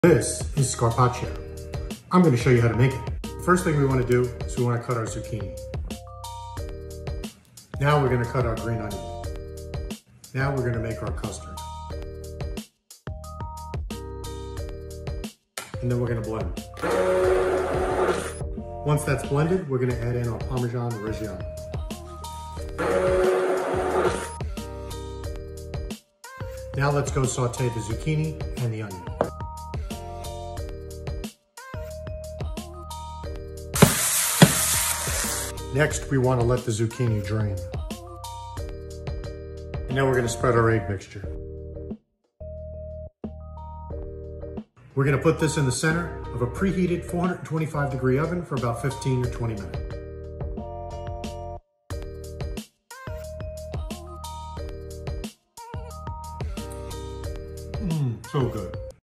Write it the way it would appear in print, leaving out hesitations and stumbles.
This is Scarpaccia. I'm going to show you how to make it. First thing we want to do is we want to cut our zucchini. Now we're going to cut our green onion. Now we're going to make our custard. And then we're going to blend. Once that's blended, we're going to add in our Parmesan Reggiano. Now let's go saute the zucchini and the onion. Next, we want to let the zucchini drain. And now we're going to spread our egg mixture. We're going to put this in the center of a preheated 425-degree oven for about 15 or 20 minutes.